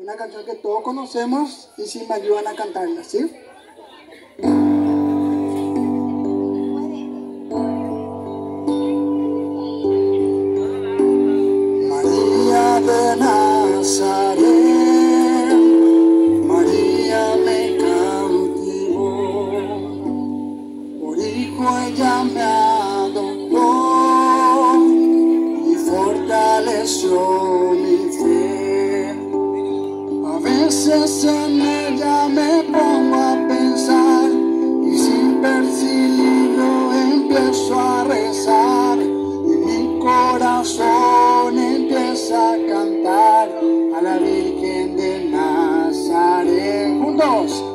Una canción que todos conocemos y si me ayudan a cantarla, ¿sí? María de Nazaret, María me cautivó, por hijo ella me adoptó y fortaleció mi fe. A veces en ella me pongo a pensar y sin percibirlo empiezo a rezar y mi corazón empieza a cantar a la Virgen de Nazaret. Juntos.